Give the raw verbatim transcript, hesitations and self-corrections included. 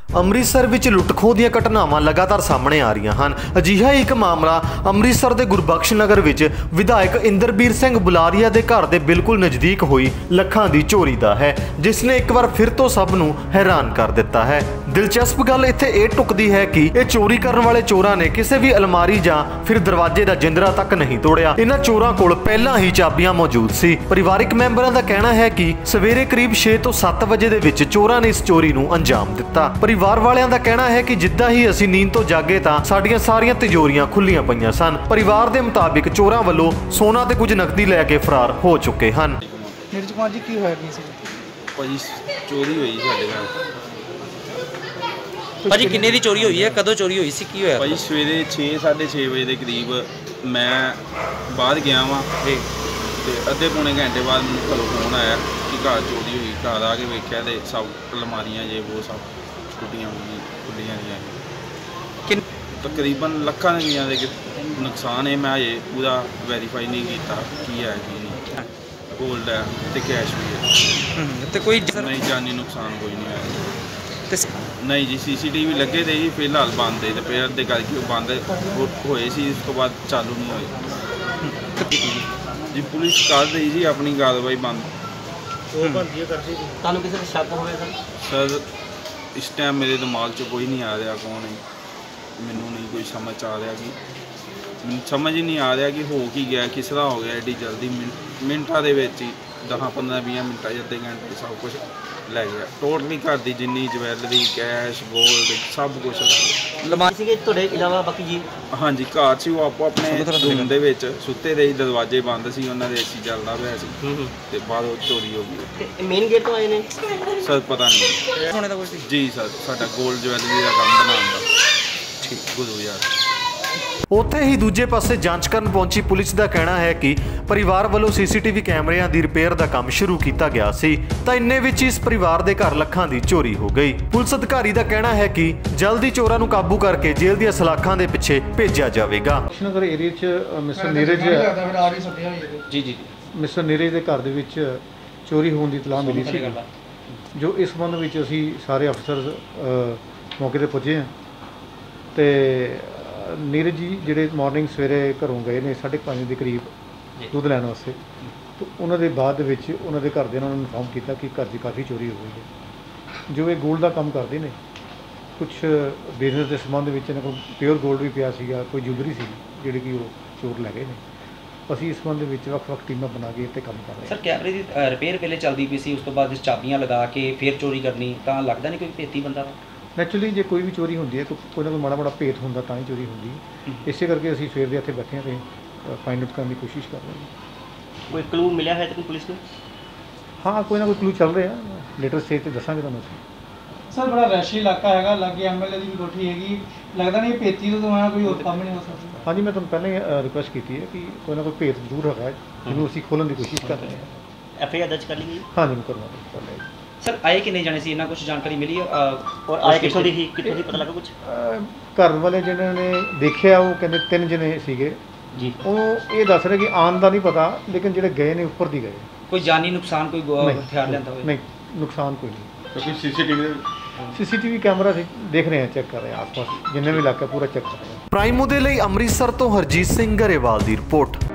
ਅੰਮ੍ਰਿਤਸਰ ਵਿੱਚ ਲੁੱਟਖੋਹ ਦੀਆਂ ਘਟਨਾਵਾਂ ਲਗਾਤਾਰ ਸਾਹਮਣੇ ਆ ਰਹੀਆਂ ਹਨ। ਅਜਿਹਾ ਇੱਕ ਮਾਮਲਾ ਅੰਮ੍ਰਿਤਸਰ ਦੇ ਗੁਰਬਖਸ਼ ਨਗਰ ਵਿੱਚ ਵਿਧਾਇਕ ਇੰਦਰਬੀਰ ਸਿੰਘ ਬੁਲਾਰੀਆ ਦੇ ਘਰ ਦੇ ਬਿਲਕੁਲ ਨਜ਼ਦੀਕ ਹੋਈ ਲੱਖਾਂ ਦੀ ਚੋਰੀ ਦਾ ਹੈ, ਜਿਸ ਨੇ ਇੱਕ ਵਾਰ ਫਿਰ ਤੋਂ ਸਭ ਨੂੰ ਹੈਰਾਨ ਕਰ ਦਿੱਤਾ ਹੈ। ਦਿਲਚਸਪ ਗੱਲ ਇੱਥੇ ਇਹ ਟੁਕਦੀ ਹੈ ਕਿ ਇਹ ਚੋਰੀ ਕਰਨ ਵਾਲੇ ਚੋਰਾਂ ਨੇ ਕਿਸੇ ਵੀ ਅਲਮਾਰੀ ਜਾਂ ਫਿਰ ਦਰਵਾਜ਼ੇ ਦਾ ਜਿੰਦਰਾ ਤੱਕ ਨਹੀਂ ਤੋੜਿਆ। ਇਹਨਾਂ ਚੋਰਾਂ ਕੋਲ ਪਹਿਲਾਂ ਹੀ ਚਾਬੀਆਂ ਮੌਜੂਦ ਸੀ। ਪਰਿਵਾਰਕ ਮੈਂਬਰਾਂ ਦਾ ਕਹਿਣਾ ਹੈ ਕਿ ਸਵੇਰੇ ਕਰੀਬ ਛੇ ਤੋਂ ਸੱਤ ਵਜੇ ਦੇ ਵਿੱਚ ਚੋਰਾਂ ਨੇ ਇਸ ਚੋਰੀ ਨੂੰ ਅੰਜਾਮ ਦਿੱਤਾ। ਪਰਿਵਾਰ ਵਾਲਿਆਂ ਦਾ ਕਹਿਣਾ ਹੈ ਕਿ ਜਿੱਦਾਂ ਹੀ ਅਸੀਂ ਨੀਂਦ ਤੋਂ ਜਾਗੇ ਤਾਂ ਸਾਡੀਆਂ ਸਾਰੀਆਂ ਤਿਜੋਰੀਆਂ ਖੁੱਲੀਆਂ ਪਈਆਂ ਸਨ। ਪਰਿਵਾਰ ਦੇ ਮੁਤਾਬਿਕ ਚੋਰਾਂ ਵੱਲੋਂ ਸੋਨਾ ਤੇ ਕੁਝ ਨਕਦੀ ਲੈ ਕੇ ਫਰਾਰ ਹੋ ਚੁੱਕੇ ਹਨ। ਨੀਰਜ ਕੁਮਾਰ ਜੀ, ਕੀ ਹੋਇਆ ਨਹੀਂ ਸੀ ਭਾਜੀ? ਚੋਰੀ ਹੋਈ ਸਾਡੇ ਘਰ। ਭਾਜੀ ਕਿੰਨੇ ਦੀ ਚੋਰੀ ਹੋਈ ਹੈ, ਕਦੋਂ ਚੋਰੀ ਹੋਈ ਸੀ, ਕੀ ਹੋਇਆ? ਭਾਜੀ ਸਵੇਰੇ ਛੇ ਸਾਢੇ ਛੇ ਵਜੇ ਦੇ ਕਰੀਬ ਮੈਂ ਬਾਹਰ ਗਿਆ ਵਾਂ ਤੇ ਅੱਧੇ ਪੌਣੇ ਘੰਟੇ ਬਾਅਦ ਮੈਨੂੰ ਘਰੋਂ ਫੋਨ ਆਇਆ ਕਿ ਘਰ ਚੋਰੀ ਹੋਈ। ਘਰ ਆ ਕੇ ਵੇਖਿਆ ਤੇ ਸਭ ਅਲਮਾਰੀਆਂ ਜੇ ਉਹ ਸਭ ਟੁੱਟੀਆਂ ਹੋਈਆਂ ਖੁੱਲੀਆਂ ਦੀਆਂ। ਤਕਰੀਬਨ ਲੱਖਾਂ ਰੁਪਈਆਂ ਦੇ ਨੁਕਸਾਨ ਹੈ। ਮੈਂ ਅਜੇ ਪੂਰਾ ਵੈਰੀਫਾਈ ਨਹੀਂ ਕੀਤਾ ਕੀ ਹੈ ਕੀ ਨਹੀਂ। ਗੋਲਡ ਹੈ ਤੇ ਕੈਸ਼ ਵੀ ਹੈ ਤੇ ਕੋਈ ਨਹੀਂ ਜਾਨੀ ਨੁਕਸਾਨ ਕੋਈ ਨਹੀਂ ਆਇਆ। ਨਹੀਂ ਜੀ, ਸੀ ਸੀ ਟੀ ਵੀ ਲੱਗੇ ਤੇ ਜੀ ਫਿਲਹਾਲ ਬੰਦ ਹੈ ਤੇ ਫਿਰ ਅੱਧੇ ਕਰਕੇ ਉਹ ਬੰਦ ਹੋਏ ਸੀ, ਉਸ ਤੋਂ ਬਾਅਦ ਚਾਲੂ ਨਹੀਂ ਹੋਏ ਜੀ। ਪੁਲਿਸ ਕਰ ਰਹੀ ਜੀ ਆਪਣੀ ਕਾਰਵਾਈ ਬੰਦ। ਤੁਹਾਨੂੰ ਕਿਸੇ ਦਾ ਸ਼ੱਕ ਹੋਵੇ ਸਰ? ਇਸ ਟਾਈਮ ਮੇਰੇ ਦਿਮਾਗ 'ਚ ਕੋਈ ਨਹੀਂ ਆ ਰਿਹਾ ਕੌਣ ਹੈ, ਮੈਨੂੰ ਨਹੀਂ ਕੋਈ ਸਮਝ ਆ ਰਿਹਾ ਕਿ ਮੈਨੂੰ ਸਮਝ ਹੀ ਨਹੀਂ ਆ ਰਿਹਾ ਕਿ ਹੋ ਕੀ ਗਿਆ, ਕਿਸ ਤਰ੍ਹਾਂ ਹੋ ਗਿਆ ਐਡੀ ਜਲਦੀ। ਮਿੰਟਾਂ ਦੇ ਵਿੱਚ ਹੀ ਦਸ ਪੰਦਰਾਂ ਵੀਹ ਮਿੰਟਾਂ 'ਚ ਅੱਧੇ ਘੰਟੇ ਸਭ ਕੁਝ ਲੈ ਗਿਆ। ਟੋਟਲੀ ਘਰ ਦੀ ਜਿੰਨੀ ਜਵੈਲਰੀ ਕੈਸ਼ ਗੋਲਡ ਸਭ ਕੁਝ ਲਮਾਰੀ ਸੀਗੇ ਤੁਹਾਡੇ ਇਲਾਵਾ ਬਾਕੀ ਜੀ? ਹਾਂਜੀ, ਘਰ 'ਚ ਉਹ ਆਪੋ ਆਪਣੇ ਰੂਮ ਦੇ ਵਿੱਚ ਸੁੱਤੇ ਦੇ, ਦਰਵਾਜ਼ੇ ਬੰਦ ਸੀ, ਉਹਨਾਂ ਦੇ ਏਸੀ ਚੱਲਦਾ ਪਿਆ ਸੀ ਤੇ ਬਾਹਰੋਂ ਚੋਰੀ ਹੋ ਗਈ। ਤੇ ਮੇਨ ਗੇਟ ਤੋਂ ਆਏ ਨੇ ਸਰ? ਪਤਾ ਨਹੀਂ ਸੋਨੇ ਦਾ ਕੁਝ ਜੀ ਸਰ, ਸਾਡਾ ਗੋਲਡ ਜਵੈਲਰੀ ਦਾ ਕੰਮ ਬਣਾਉਣ ਦਾ। ਠੀਕ ਗੁਰੂ ਯਾਰ। ਉੱਥੇ ਹੀ ਦੂਜੇ ਪਾਸੇ ਜਾਂਚ ਕਰਨ ਪਹੁੰਚੀ ਪੁਲਿਸ ਦਾ ਕਹਿਣਾ ਹੈ ਕਿ ਪਰਿਵਾਰ ਵੱਲੋਂ ਸੀ ਸੀ ਟੀ ਵੀ ਕੈਮਰਿਆਂ ਦੀ ਰਿਪੇਅਰ ਦਾ ਕੰਮ ਸ਼ੁਰੂ ਕੀਤਾ ਗਿਆ ਸੀ ਤਾਂ ਇੰਨੇ ਵਿੱਚ ਇਸ ਪਰਿਵਾਰ ਦੇ ਘਰ ਲੱਖਾਂ ਦੀ ਚੋਰੀ ਹੋ ਗਈ। ਪੁਲਿਸ ਅਧਿਕਾਰੀ ਦਾ ਕਹਿਣਾ ਹੈ ਕਿ ਜਲਦੀ ਚੋਰਾਂ ਨੂੰ ਕਾਬੂ ਕਰਕੇ ਜੇਲ੍ਹ ਦੀਆਂ ਸਲਾਖਾਂ ਦੇ ਪਿੱਛੇ ਭੇਜਿਆ ਜਾਵੇਗਾ। ਨਗਰ ਏਰੀਆ 'ਚ ਮਿਸਟਰ ਨੀਰਜ ਜੀ ਜੀ ਮਿਸਟਰ ਨੀਰਜ ਦੇ ਘਰ ਦੇ ਵਿੱਚ ਚੋਰੀ ਹੋਣ ਦੀ ਇਤਲਾਹ ਮਿਲੀ ਸੀ, ਜੋ ਇਸ ਸੰਬੰਧ ਵਿੱਚ ਅਸੀਂ ਸਾਰੇ ਅਫਸਰ ਮੌਕੇ 'ਤੇ ਪੁੱਜੇ ਹਾਂ ਤੇ ਨੀਰਜ ਜੀ ਜਿਹੜੇ ਮਾਰਨਿੰਗ ਸਵੇਰੇ ਘਰੋਂ ਗਏ ਨੇ ਸਾਢੇ ਪੰਜ ਦੇ ਕਰੀਬ ਦੁੱਧ ਲੈਣ ਵਾਸਤੇ, ਤਾਂ ਉਹਨਾਂ ਦੇ ਬਾਅਦ ਦੇ ਵਿੱਚ ਉਹਨਾਂ ਦੇ ਘਰਦਿਆਂ ਨੇ ਉਹਨਾਂ ਨੂੰ ਇਨਫੋਰਮ ਕੀਤਾ ਕਿ ਘਰ ਦੀ ਕਾਫੀ ਚੋਰੀ ਹੋ ਗਈ ਹੈ। ਜੋ ਇਹ ਗੋਲਡ ਦਾ ਕੰਮ ਕਰਦੇ ਨੇ, ਕੁਛ ਬਿਜ਼ਨਸ ਦੇ ਸੰਬੰਧ ਵਿੱਚ ਇਹਨਾਂ ਕੋਲ ਪਿਓਰ ਗੋਲਡ ਵੀ ਪਿਆ ਸੀਗਾ, ਕੋਈ ਜੁਐਲਰੀ ਸੀ ਜਿਹੜੀ ਕਿ ਉਹ ਚੋਰ ਲੈ ਗਏ ਨੇ। ਅਸੀਂ ਇਸ ਸੰਬੰਧ ਵਿੱਚ ਵੱਖ ਵੱਖ ਟੀਮਾਂ ਬਣਾ ਕੇ ਇੱਥੇ ਕੰਮ ਕਰ ਰਹੇ ਹਾਂ। ਸਰ, ਕੈਮਰੇ ਦੀ ਰਿਪੇਅਰ ਪਹਿਲੇ ਚੱਲਦੀ ਪਈ ਸੀ, ਉਸ ਤੋਂ ਬਾਅਦ ਚਾਬੀਆਂ ਲਗਾ ਕੇ ਫਿਰ ਚੋਰੀ ਕਰਨੀ, ਤਾਂ ਲੱਗਦਾ ਨਹੀਂ ਕੋਈ ਭੇਤੀ ਬੰਦਾ ਵਾ? ਨੈਚੁਰਲੀ ਜੇ ਕੋਈ ਵੀ ਚੋਰੀ ਹੁੰਦੀ ਹੈ ਕੋਈ ਨਾ ਕੋਈ ਮਾੜਾ ਮਾੜਾ ਭੇਤ ਹੁੰਦਾ ਤਾਂ ਹੀ ਚੋਰੀ ਹੁੰਦੀ ਹੈ। ਇਸੇ ਕਰਕੇ ਅਸੀਂ ਸਵੇਰ ਦੇ ਇੱਥੇ ਬੈਠੇ ਹਾਂ ਅਤੇ ਫਾਈਂਡ ਆਊਟ ਕਰਨ ਦੀ ਕੋਸ਼ਿਸ਼ ਕਰ ਰਹੇ ਹਾਂ। ਕੋਈ ਕਲੂ ਮਿਲਿਆ ਹੈ ਤਾਂ ਪੁਲਿਸ ਨੂੰ? ਹਾਂ, ਕੋਈ ਨਾ ਕੋਈ ਕਲੂ ਚੱਲ ਰਿਹਾ, ਲੇਟਰ ਸਟੇਜ 'ਤੇ ਦੱਸਾਂਗੇ ਤੁਹਾਨੂੰ ਅਸੀਂ। ਸਰ, ਬੜਾ ਰੈਸ਼ੀ ਇਲਾਕਾ ਹੈਗਾ, ਲਾਗੇ ਐਮ ਐਲ ਏ ਦੀ ਵੀ ਕੋਠੀ ਹੈਗੀ, ਲੱਗਦਾ ਨਹੀਂ ਭੇਤੀ ਤੋਂ ਤਾਂ ਕੋਈ ਹੋਰ ਕੰਮ ਨਹੀਂ ਹੋ ਸਕਦਾ। ਹਾਂਜੀ, ਮੈਂ ਤੁਹਾਨੂੰ ਪਹਿਲਾਂ ਹੀ ਰਿਕੁਐਸਟ ਕੀਤੀ ਹੈ ਕਿ ਕੋਈ ਨਾ ਕੋਈ ਭੇਤ ਜ਼ਰੂਰ ਹੈਗਾ ਜਿਹਨੂੰ ਅਸੀਂ ਖੋਲ੍ਹਣ ਦੀ ਕੋਸ਼ਿਸ਼ ਕਰ ਰਹੇ ਹਾਂ। ਐਫ ਆਈ ਆਰ ਦਰਜ ਕਰ ਲਈ? ਹਾਂਜੀ, ਮੈਂ ਕਰਵਾਉਣਾ ਕਰ ਲਿਆ। ਸਰ, ਆਏ ਕਿੰਨੇ ਜਾਣੇ ਸੀ, ਇਹਨਾਂ ਕੁਝ ਜਾਣਕਾਰੀ ਮਿਲੀ ਔਰ ਆਏ ਕਿੱਥੋਂ ਦੀ ਸੀ, ਕਿੱਥੋਂ ਦੀ ਪਤਾ ਲੱਗਾ ਕੁਝ? ਘਰ ਵਾਲੇ ਜਿਹਨਾਂ ਨੇ ਦੇਖਿਆ ਉਹ ਕਹਿੰਦੇ ਤਿੰਨ ਜਣੇ ਸੀਗੇ ਜੀ। ਉਹ ਇਹ ਦੱਸ ਰਹੇ ਕਿ ਆਉਣ ਦਾ ਨਹੀਂ ਪਤਾ, ਲੇਕਿਨ ਜਿਹੜੇ ਗਏ ਨੇ ਉੱਪਰ ਦੀ ਗਏ। ਕੋਈ ਜਾਨੀ ਨੁਕਸਾਨ, ਕੋਈ ਹਥਿਆਰ ਲਿਆਂਦਾ ਹੋਵੇ? ਨਹੀਂ, ਨੁਕਸਾਨ ਕੋਈ ਨਹੀਂ। ਕਿਉਂਕਿ C C T V C C T V camera ਦੇਖ ਰਹੇ ਹਾਂ, ਚੈੱਕ ਕਰ ਰਹੇ ਹਾਂ, ਆਸ ਪਾਸ ਜਿੰਨੇ ਵੀ ਇਲਾਕਾ ਪੂਰਾ ਚੈੱਕ ਕਰ ਰਹੇ ਹਾਂ। ਪ੍ਰਾਈਮੋ ਦੇ ਲਈ ਅੰਮ੍ਰਿਤਸਰ ਤੋਂ ਹਰਜੀਤ ਸਿੰਘ ਗਰੇਵਾਲ ਦੀ ਰਿਪੋਰਟ।